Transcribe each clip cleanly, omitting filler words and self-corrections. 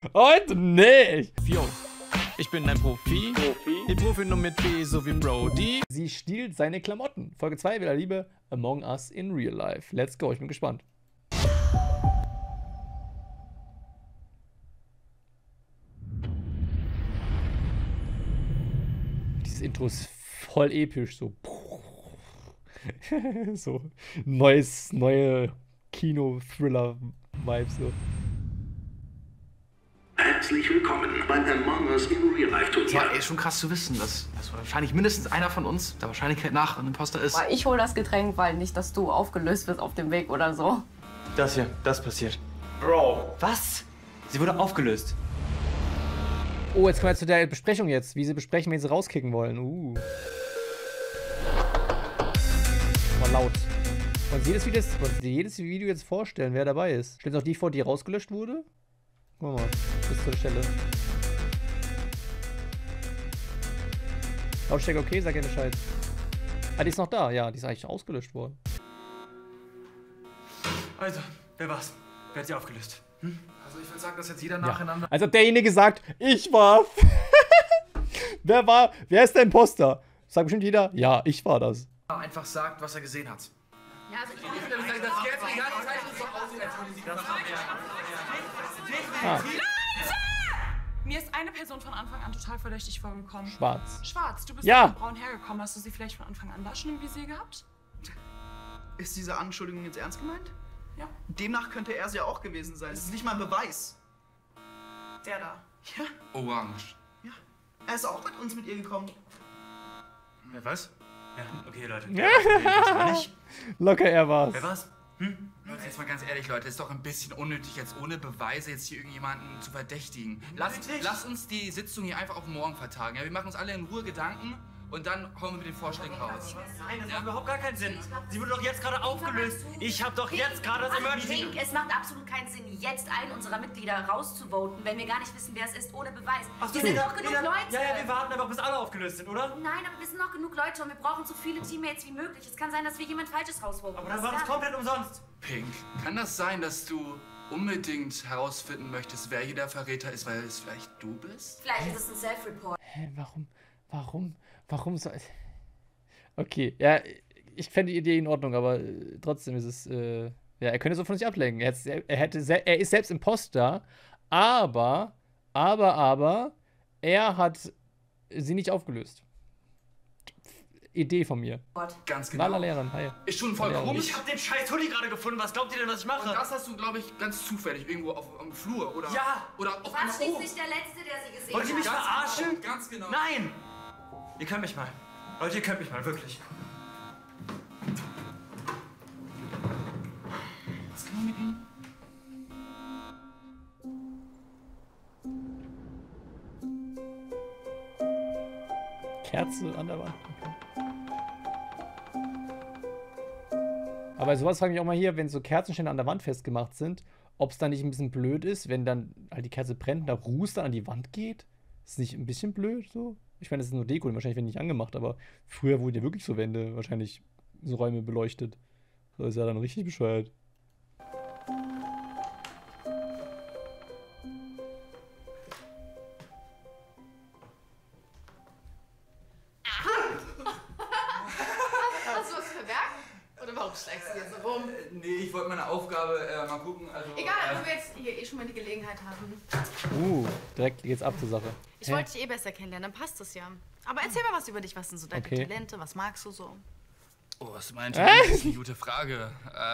Heute nicht! Yo, ich bin ein Profi. Die Profi nur mit B, so wie Brody. Sie stiehlt seine Klamotten. Folge 2 wieder Liebe Among Us in Real Life. Let's go, ich bin gespannt. Dieses Intro ist voll episch, so. So neue Kino-Thriller-Vibes, so. Herzlich willkommen beim Among Us in Real Life Turnier. Ja, ist schon krass zu wissen, dass wahrscheinlich mindestens einer von uns der Wahrscheinlichkeit nach ein Imposter ist. Ich hole das Getränk, weil nicht, dass du aufgelöst wirst auf dem Weg oder so. Das hier, das passiert. Bro. Was? Sie wurde aufgelöst. Oh, jetzt kommen wir zu der Besprechung jetzt. Wie sie besprechen, wen sie rauskicken wollen. War laut. Wollen Sie jedes Video jetzt vorstellen, wer dabei ist? Stellt noch die vor, die rausgelöscht wurde? Guck mal, bis zur Stelle. Lautstärke okay, sag ihr Bescheid. Ah, die ist noch da. Ja, die ist eigentlich ausgelöscht worden. Also, wer war's? Wer hat sie aufgelöst? Hm? Also ich würde sagen, dass jetzt jeder nacheinander... Als ob derjenige sagt, ich war's. Wer ist der Imposter? Sagt bestimmt jeder, ja, ich war das. einfach sagt, was er gesehen hat. Ja, also Mir ist eine Person von Anfang an total verdächtig vorgekommen. Schwarz. Schwarz, du bist Ja. mit braun hergekommen. Hast du sie vielleicht von Anfang an da schon im Visier gehabt? Ist diese Anschuldigung jetzt ernst gemeint? Ja. Demnach könnte er sie ja auch gewesen sein. Es ist nicht mal ein Beweis. Der da. Ja, Orange. ja. Er ist auch mit uns mit ihr gekommen. Wer was? Ja, okay, Leute. Nicht. Locker, er war's. Wer war's? Hm? Leute, jetzt mal ganz ehrlich, Leute, ist doch ein bisschen unnötig, jetzt ohne Beweise jetzt hier irgendjemanden zu verdächtigen. Lass uns die Sitzung hier einfach auf morgen vertagen. Ja, wir machen uns alle in Ruhe Gedanken und dann hauen wir mit den Vorschlägen raus. Nein, das macht überhaupt gar keinen Sinn. Sie wurde doch jetzt gerade aufgelöst. Ich habe doch jetzt gerade das Emergency... Pink, es macht absolut keinen Sinn, jetzt einen unserer Mitglieder rauszuvoten, wenn wir gar nicht wissen, wer es ist, ohne Beweis. Wir sind doch genug Leute. Ja, wir warten einfach, bis alle aufgelöst sind, oder? Nein, aber wir sind noch genug Leute und wir brauchen so viele Teammates wie möglich. Es kann sein, dass wir jemand Falsches rausvoten. Aber dann war das komplett umsonst. Pink, kann das sein, dass du unbedingt herausfinden möchtest, wer hier der Verräter ist, weil es vielleicht du bist? Vielleicht ist es ein Self-Report. Hä, warum so... Okay, ja, ich fände die Idee in Ordnung, aber trotzdem ist es, ja, er könnte so von sich ablenken. Er ist selbst Imposter, aber, er hat sie nicht aufgelöst. Idee von mir. Ganz genau. Lala Lehrerin, hi. Ist schon voll komisch. Ich habe den scheiß Hoodie gerade gefunden. Was glaubt ihr denn, was ich mache? Und das hast du, glaube ich, ganz zufällig irgendwo am Flur, oder? Ja. Oder auf War einer schließlich der Letzte, der sie gesehen Wollt ihr mich hat. verarschen? Ganz genau. Nein! Ihr könnt mich mal. Leute, ihr könnt mich mal, wirklich. Was kann man mit ihm? Kerze an der Wand. Aber bei sowas frage ich mich auch mal hier, wenn so Kerzenständer an der Wand festgemacht sind, ob es dann nicht ein bisschen blöd ist, wenn dann halt die Kerze brennt und der Ruß dann an die Wand geht. Ist nicht ein bisschen blöd so? Ich meine, das ist nur Deko, wahrscheinlich werden die nicht angemacht, aber früher wurden ja wirklich so Wände, wahrscheinlich so Räume beleuchtet. Das ist ja dann richtig bescheuert. Hast du was verbergen? Oder warum steigst du hier so rum? Nee, ich wollte meine Aufgabe mal gucken. Also, Egal, wo wir jetzt hier eh schon mal die Gelegenheit haben. Direkt geht's ab zur Sache. Ich wollte dich eh besser kennenlernen, dann passt das ja. Aber erzähl mal was über dich, was sind so deine Talente, was magst du so? Oh, was meint ihr? Das ist eine gute Frage.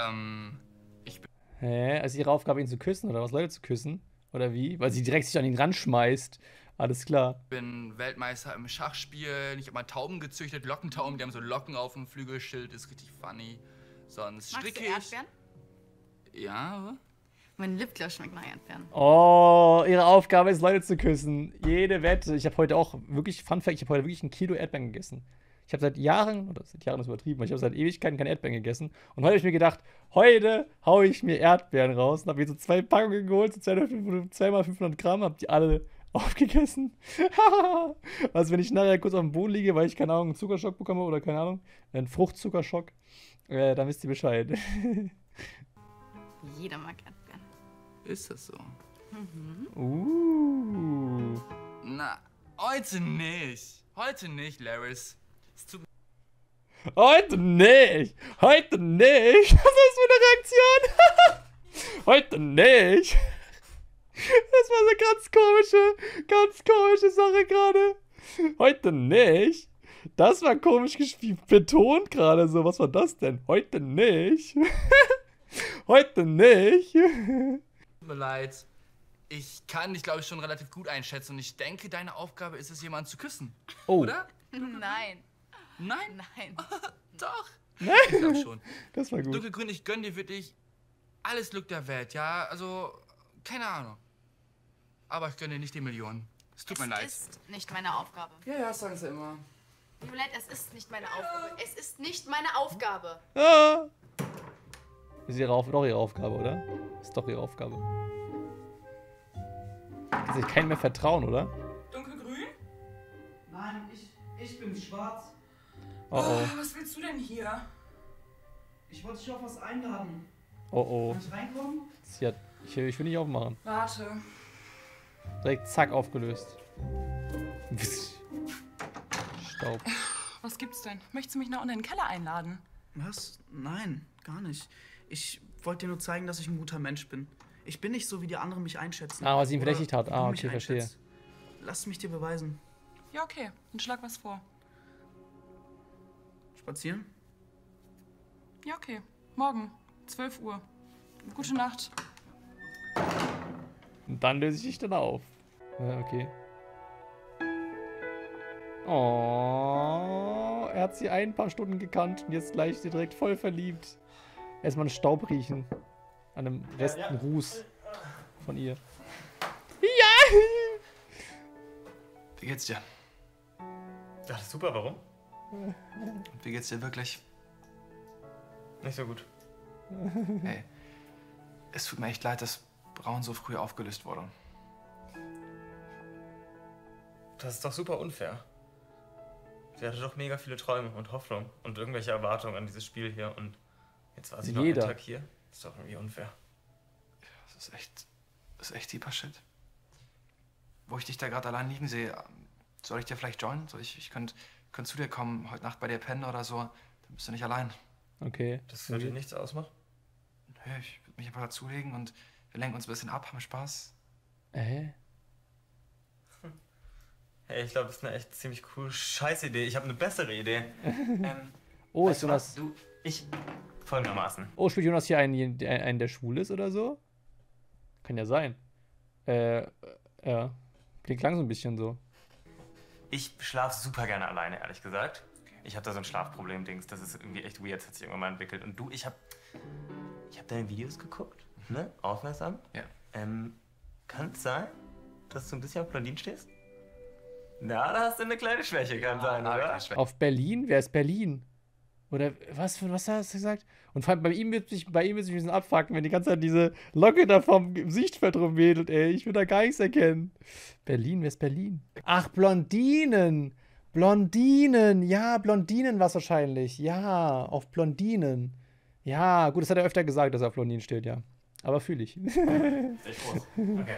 Hä? Also ihre Aufgabe, ihn zu küssen oder was? Leute zu küssen? Oder wie? Weil sie direkt sich an ihn ranschmeißt. Alles klar. Ich bin Weltmeister im Schachspielen. Ich habe mal Tauben gezüchtet, Lockentauben. Die haben so Locken auf dem Flügelschild. Ist richtig funny. Sonst Magst stricke du Erdbeeren? Ja, aber? Mein Lipgloss schmeckt nach Erdbeeren. Oh, ihre Aufgabe ist, Leute zu küssen. Jede Wette. Ich habe heute auch wirklich, Fun Fact, ich habe heute wirklich 1 Kilo Erdbeeren gegessen. Ich habe seit Jahren, oder seit Jahren ist übertrieben, aber ich habe seit Ewigkeiten keine Erdbeeren gegessen. Und heute habe ich mir gedacht, heute haue ich mir Erdbeeren raus und habe mir so 2 Packungen geholt, so 2 mal 500 Gramm, habe die alle aufgegessen. Also wenn ich nachher kurz auf dem Boden liege, weil ich, keine Ahnung, einen Zuckerschock bekomme oder keine Ahnung, einen Fruchtzuckerschock, dann wisst ihr Bescheid. Jeder mag Erdbeeren. Ist das so? Heute nicht. Heute nicht, Laris. Es tut Heute nicht! Heute nicht! Was ist das für eine Reaktion? Heute nicht! Das war eine ganz komische Sache gerade. Heute nicht! Das war komisch gespielt, betont gerade so. Was war das denn? Heute nicht! Heute nicht! mir leid. Ich kann dich, glaube ich, schon relativ gut einschätzen und ich denke, deine Aufgabe ist es, jemanden zu küssen. Oh. Oder? Nein. Nein? Nein. Doch. Nein. Ich glaube schon. Das war gut. Dunkelgrün, ich gönn dir wirklich alles Glück der Welt, ja? Also, keine Ahnung. Aber ich gönn dir nicht die Millionen. Es tut mir leid. Es ist nicht meine Aufgabe. Ja, sagen sie immer. Violette, es ist nicht meine Aufgabe. Es ist nicht meine Aufgabe. Ah. Ist doch ihre Aufgabe, oder? Ist doch ihre Aufgabe. Kann sich keinem mehr vertrauen, oder? Dunkelgrün? Nein, ich bin schwarz. Oh oh. Was willst du denn hier? Ich wollte dich auf was einladen. Oh oh. Kann ich reinkommen? Ich will nicht aufmachen. Warte. Direkt zack aufgelöst. Staub. Was gibt's denn? Möchtest du mich nach unten in den Keller einladen? Was? Nein, gar nicht. Ich wollte dir nur zeigen, dass ich ein guter Mensch bin. Ich bin nicht so, wie die anderen mich einschätzen. Ah, was ihn Oder verdächtigt hat. wie du Ah, mich okay, verstehe. einschätzt. Lass mich dir beweisen. Ja, okay. Dann schlag was vor. Spazieren? Ja, okay. Morgen, 12 Uhr. Gute Nacht. Und dann löse ich dich dann auf. Ja, okay. Oh, er hat sie ein paar Stunden gekannt und jetzt gleich direkt voll verliebt. Erstmal einen Staub riechen. An einem letzten Ruß von ihr. Ja! Wie geht's dir? Ja, das ist super, warum? Und wie geht's dir wirklich? Nicht so gut. Hey, es tut mir echt leid, dass Braun so früh aufgelöst wurde. Das ist doch super unfair. Sie hatte doch mega viele Träume und Hoffnung und irgendwelche Erwartungen an dieses Spiel hier und jetzt war sie noch einen Tag hier. Das ist doch irgendwie unfair. Das ist echt deeper Shit. Wo ich dich da gerade allein liegen sehe, soll ich dir vielleicht joinen? Ich könnte zu dir kommen, heute Nacht bei dir pennen oder so. Dann bist du nicht allein. Okay. Das würde dir nichts ausmachen? Nö, ich würde mich einfach dazulegen und wir lenken uns ein bisschen ab, haben Spaß. Hey, ich glaube, das ist eine echt ziemlich coole Scheißidee. Ich habe eine bessere Idee. Oh, ist Jonas. Folgendermaßen. Oh, spielt Jonas hier einen, der schwul ist oder so? Kann ja sein. Ja. Klingt lang so ein bisschen so. Ich schlafe super gerne alleine, ehrlich gesagt. Ich habe da so ein Schlafproblem-Dings. Das ist irgendwie echt weird. Das hat sich irgendwann mal entwickelt. Und du, ich hab deine Videos geguckt, ne? Aufmerksam. Ja. Kann es sein, dass du ein bisschen auf Blondinen stehst? Na, da hast du eine kleine Schwäche, kann sein, oder? Auf Berlin? Wer ist Berlin? Oder was hast du gesagt? Und vor allem bei ihm wird sich ein bisschen abfucken, wenn die ganze Zeit diese Locke da vom Sichtfeld rumwedelt, ey. Ich will da gar nichts erkennen. Berlin, wer ist Berlin? Ach, Blondinen. Blondinen. Ja, Blondinen war es wahrscheinlich. Ja, auf Blondinen. Ja, gut, das hat er öfter gesagt, dass er auf Blondinen steht, ja. Aber fühle ich. Echt groß. Okay.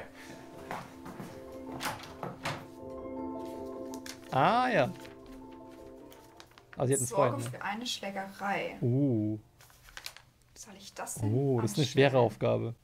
Ah, ja. Also sie hat einen Sorge Freund, ne? für eine Schlägerei. Soll ich das denn? Oh, das ist eine schwere Aufgabe.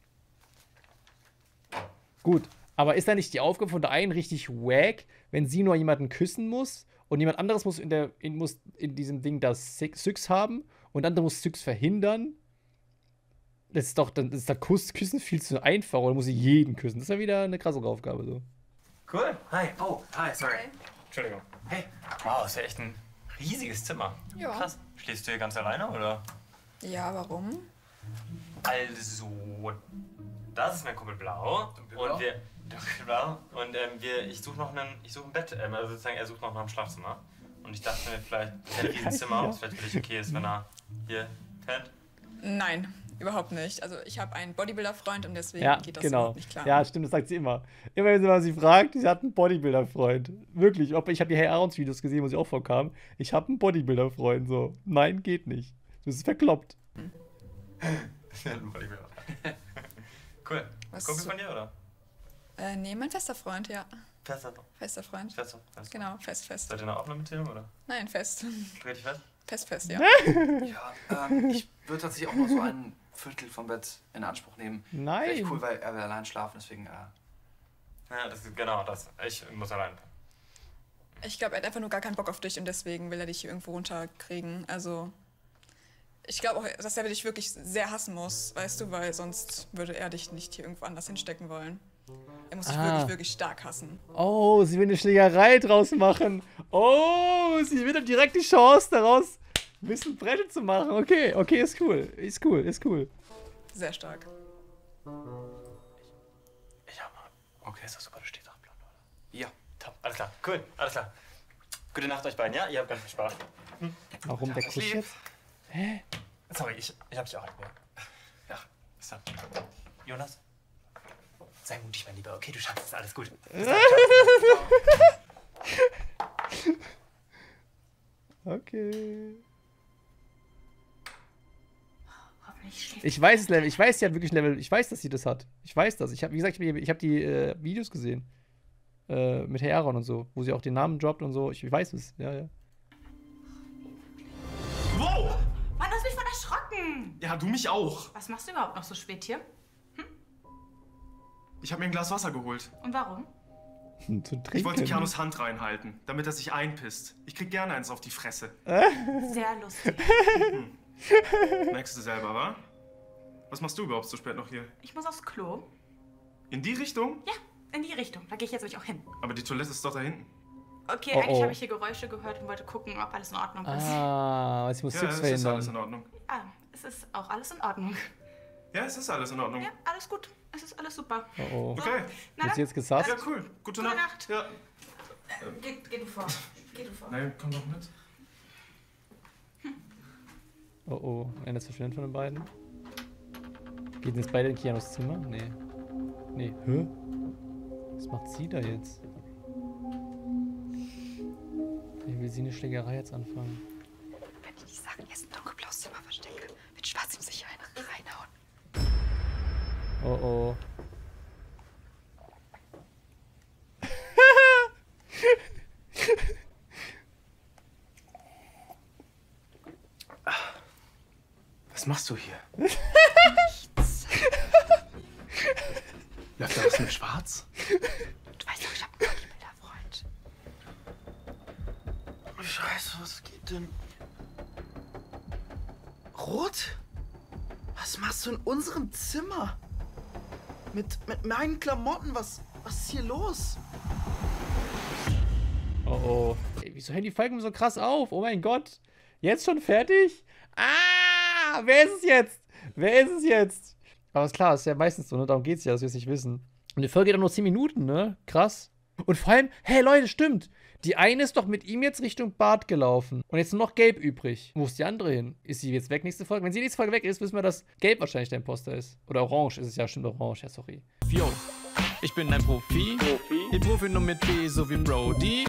Gut, aber ist da nicht die Aufgabe von der einen richtig wack, wenn sie nur jemanden küssen muss und jemand anderes muss in diesem Ding das Syx haben und der andere muss Syx verhindern? Dann ist der Küssen viel zu einfach, oder muss sie jeden küssen? Das ist ja wieder eine krassere Aufgabe so. Cool. Hi. Oh, hi, sorry. Okay. Entschuldigung. Hey. Wow, ist ja echt ein riesiges Zimmer. Ja. Krass. Stehst du hier ganz alleine, oder? Ja, warum? Also, das ist mein Kumpel Blau. Und wir. Dunkelblau. Und ich suche ein Bett. Also sozusagen, er sucht noch nach einem Schlafzimmer. Und ich dachte mir vielleicht, das ist ein Riesenzimmer, ob es vielleicht für dich okay ist, wenn er hier pennt. Nein, überhaupt nicht. Also ich habe einen Bodybuilder-Freund und deswegen geht das genau. überhaupt nicht klar. Ja, stimmt, das sagt sie immer. Immer wenn sie mal sie fragt, sie hat einen Bodybuilder-Freund. Wirklich, ich habe die Hey Aarons-Videos gesehen, wo sie auch vorkam. Ich habe einen Bodybuilder-Freund, so. Nein, geht nicht. Du bist verkloppt. Ein Bodybuilder. Cool. Was Kumpel so- von dir, oder? Nee, mein fester Freund, ja. Fester Freund. Fest. Genau, fest. Seid ihr noch offen mit dem, oder? Nein, fest. Richtig fest? Fest, ja. Ja, ich würde tatsächlich auch nur so ein Viertel vom Bett in Anspruch nehmen. Nein. Wäre echt cool, weil er will allein schlafen, deswegen, Ja, das ist genau das. Ich muss allein. Ich glaube, er hat einfach nur gar keinen Bock auf dich und deswegen will er dich hier irgendwo runterkriegen. Also, ich glaube auch, dass er dich wirklich sehr hassen muss, weißt du, weil sonst würde er dich nicht hier irgendwo anders hinstecken wollen. Er muss dich wirklich stark hassen. Oh, sie will eine Schlägerei draus machen. Oh, sie will direkt die Chance daraus, ein bisschen Brette zu machen. Okay, ist cool. Sehr stark. Ich hab mal. Okay, ist das super, du stehst auf Plan, oder? Ja. Top, alles klar. Cool, alles klar. Gute Nacht euch beiden, ja? Ihr habt ganz viel Spaß. Warum der Kuss jetzt? Hä? Sorry, ich hab dich auch nicht mehr. Ja, bis dann. Jonas? Sei mutig, mein Lieber. Okay, du schaffst es, alles gut. Okay. Ich weiß es Level. Ich weiß, sie hat wirklich Level. Ich weiß, dass sie das hat. Ich weiß das. Ich habe, wie gesagt, ich habe die Videos gesehen. Mit Herr Aaron und so. Wo sie auch den Namen droppt und so. Ich weiß es. Ja. Wow! Mann, du hast mich voll erschrocken. Ja, du mich auch. Was machst du überhaupt noch so spät hier? Ich habe mir ein Glas Wasser geholt. Und warum? Ich wollte Keanus Hand reinhalten, damit er sich einpisst. Ich krieg gerne eins auf die Fresse. Sehr lustig. Merkst du selber, wa? Was machst du überhaupt so spät noch hier? Ich muss aufs Klo. In die Richtung? Ja, in die Richtung. Da gehe ich jetzt nämlich auch hin. Aber die Toilette ist doch da hinten. Okay, eigentlich habe ich hier Geräusche gehört und wollte gucken, ob alles in Ordnung ist. Ah, ich muss Ja, Tipps es verhindern. ist alles in Ordnung. Ah, es ist auch alles in Ordnung. Ja, es ist alles in Ordnung. Ja, alles gut. Es ist alles super. Oh. Okay. Wird sie jetzt gesasst? Ja, cool. Gute Nacht. Ja. Geh du vor. Nein, komm doch mit. Oh. Einer verschwindet von den beiden. Geht jetzt beide in Keanus Zimmer? Nee. Hä? Was macht sie da jetzt? Wie will sie eine Schlägerei jetzt anfangen? Wenn ich nicht sagen, jetzt ein dunkelblaues Zimmer verstecke, wird Schwarz ihm sicher einen reinhauen. Oh. Was machst du hier? Nichts. Läuft da was mit Schwarz? Du weißt doch, ich hab einen Bodybuilder-Freund. Scheiße, was geht denn? Rot? Was machst du in unserem Zimmer? Mit meinen Klamotten? Was ist hier los? Oh. Ey, wieso hören die Folgen so krass auf? Oh mein Gott. Jetzt schon fertig? Ah! Wer ist es jetzt? Aber ist klar, ist ja meistens so, ne? Darum geht's ja, dass wir es nicht wissen. Und die Folge geht dann nur 10 Minuten, ne? Krass. Und vor allem, hey Leute, stimmt. Die eine ist doch mit ihm jetzt Richtung Bad gelaufen. Und jetzt nur noch Gelb übrig. Wo ist die andere hin? Ist sie jetzt weg nächste Folge? Wenn sie nächste Folge weg ist, wissen wir, dass Gelb wahrscheinlich der Imposter ist. Oder Orange ist es ja, stimmt, Orange. Ja, sorry. Yo, ich bin ein Profi. Ich Profi nur mit B, so wie Brody.